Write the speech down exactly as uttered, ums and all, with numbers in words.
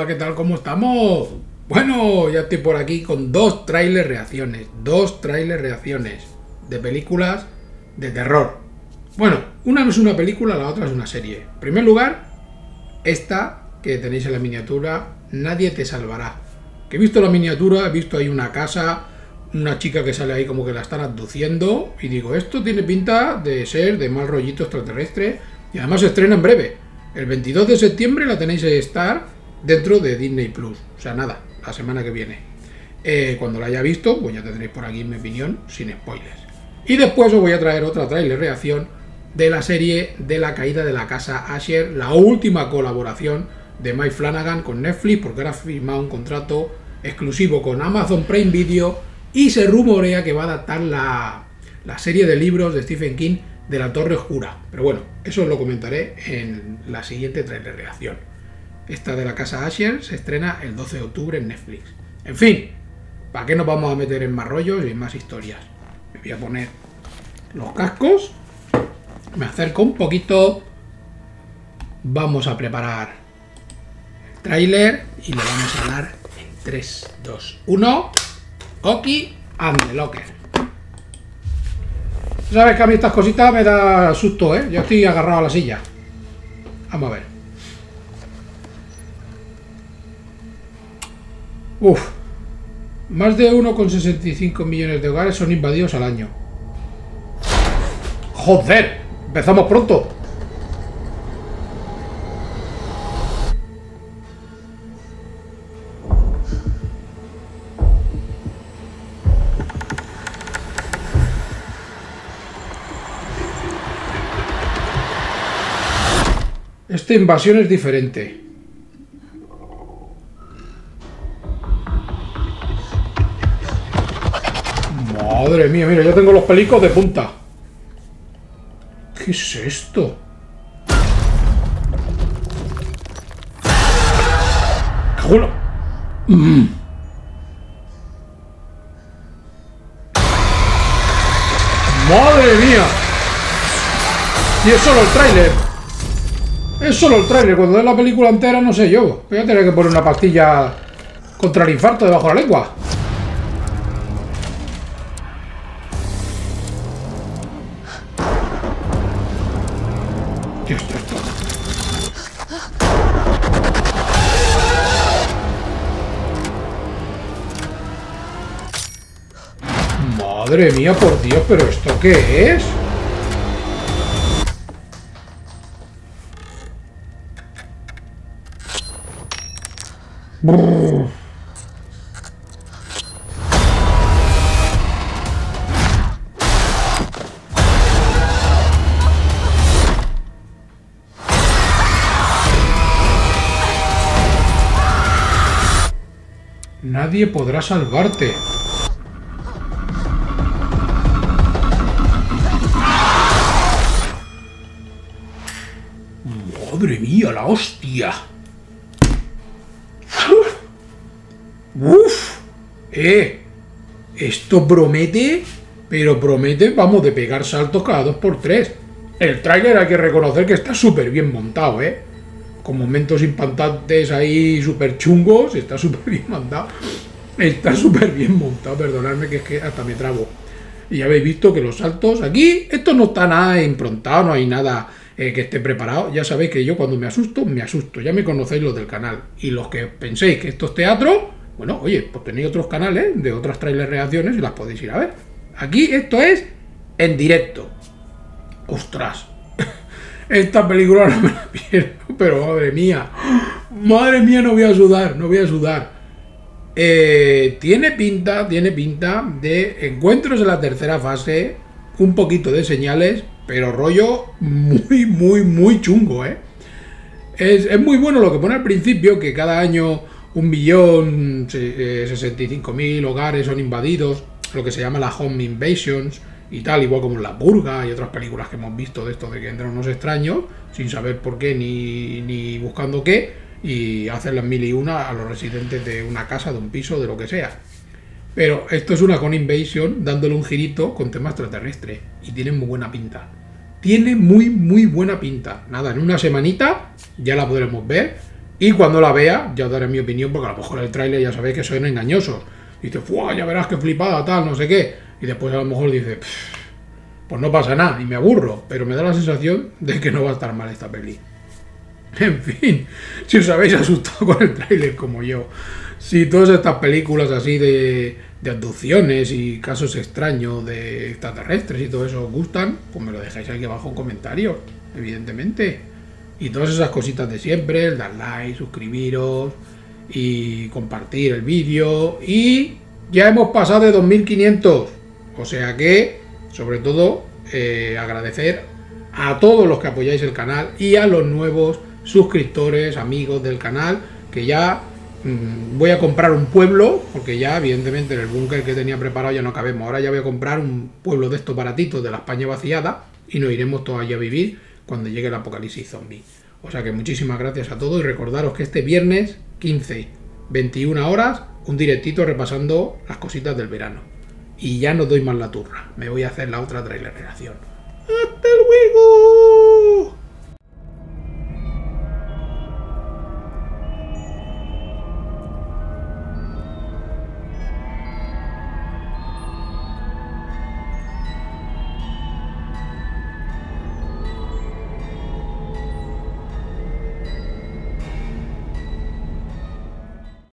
¿qué tal? ¿Cómo estamos? Bueno, ya estoy por aquí con dos trailers reacciones. Dos trailers reacciones de películas de terror. Bueno, una no es una película, la otra es una serie. En primer lugar, esta que tenéis en la miniatura, Nadie te salvará. Que he visto la miniatura, he visto ahí una casa, una chica que sale ahí como que la están abduciendo. Y digo, esto tiene pinta de ser de mal rollito extraterrestre. Y además se estrena en breve. El veintidós de septiembre la tenéis en Star dentro de Disney Plus. O sea, nada, la semana que viene. Eh, cuando la haya visto, pues ya tendréis por aquí mi opinión, sin spoilers. Y después os voy a traer otra trailer reacción de la serie de la caída de la casa Asher, la última colaboración de Mike Flanagan con Netflix, porque ahora ha firmado un contrato exclusivo con Amazon Prime Video y se rumorea que va a adaptar la, la serie de libros de Stephen King de La Torre Oscura. Pero bueno, eso os lo comentaré en la siguiente trailer reacción. Esta de la casa Asher se estrena el doce de octubre en Netflix. En fin, ¿para qué nos vamos a meter en más rollos y en más historias? Me voy a poner los cascos, me acerco un poquito, vamos a preparar el tráiler y le vamos a dar en tres, dos, uno, Oki and the Locker. Sabes que a mí estas cositas me da susto, ¿eh? Yo estoy agarrado a la silla. Vamos a ver. Uf. Más de uno coma sesenta y cinco millones de hogares son invadidos al año. ¡Joder! Empezamos pronto. Esta invasión es diferente. Madre mía, mira, ya tengo los pelicos de punta. ¿Qué es esto? ¡Cajulo! Mm. ¡Madre mía! Y es solo el tráiler. Es solo el tráiler. Cuando dé la película entera no sé yo. Voy a tener que poner una pastilla contra el infarto debajo de la lengua. Dios, Dios, Dios. Madre mía, por Dios, pero ¿esto qué es? Brrr. Nadie podrá salvarte. Madre mía, la hostia. Uf, eh, esto promete, pero promete, vamos, de pegar saltos cada dos por tres. El tráiler hay que reconocer que está súper bien montado, eh. Con momentos impactantes ahí súper chungos, está súper bien montado. Está súper bien montado, perdonadme que es que hasta me trabo. Y ya habéis visto que los saltos aquí, esto no está nada improntado, no hay nada eh, que esté preparado. Ya sabéis que yo cuando me asusto, me asusto. Ya me conocéis los del canal. Y los que penséis que esto es teatro, bueno, oye, pues tenéis otros canales de otras trailer reacciones y las podéis ir a ver. Aquí esto es en directo. ¡Ostras! Esta película no me la pierdo, pero madre mía. Madre mía, no voy a sudar, no voy a sudar. Eh, tiene pinta, tiene pinta de encuentros en la tercera fase, un poquito de señales, pero rollo muy, muy, muy chungo, ¿eh? Es, es muy bueno lo que pone al principio, que cada año un millón sesenta y cinco mil hogares son invadidos, lo que se llama la home invasions y tal, igual como en La Purga y otras películas que hemos visto de esto de que entran unos extraños sin saber por qué ni, ni buscando qué y hacen las mil y una a los residentes de una casa, de un piso, de lo que sea. Pero esto es una home invasion dándole un girito con tema extraterrestre y tiene muy buena pinta. Tiene muy, muy buena pinta. Nada, en una semanita ya la podremos ver. Y cuando la vea, ya os daré mi opinión, porque a lo mejor el tráiler ya sabéis que son engañosos. Y dice, ¡fuah! Ya verás qué flipada, tal, no sé qué. Y después a lo mejor dice, pues no pasa nada, y me aburro. Pero me da la sensación de que no va a estar mal esta peli. En fin, si os habéis asustado con el tráiler como yo, si todas estas películas así de, de abducciones y casos extraños de extraterrestres y todo eso os gustan, pues me lo dejáis aquí abajo en comentarios, evidentemente. Y todas esas cositas de siempre, el dar like, suscribiros y compartir el vídeo. Y ya hemos pasado de dos mil quinientos, o sea que, sobre todo, eh, agradecer a todos los que apoyáis el canal y a los nuevos suscriptores, amigos del canal, que ya mmm, voy a comprar un pueblo, porque ya evidentemente en el búnker que tenía preparado ya no cabemos. Ahora ya voy a comprar un pueblo de estos baratitos de la España vaciada y nos iremos todos allí a vivir cuando llegue el apocalipsis zombie. O sea que muchísimas gracias a todos y recordaros que este viernes quince, veintiuna horas, un directito repasando las cositas del verano. Y ya no doy más la turra, me voy a hacer la otra trailer relación. ¡Hasta luego!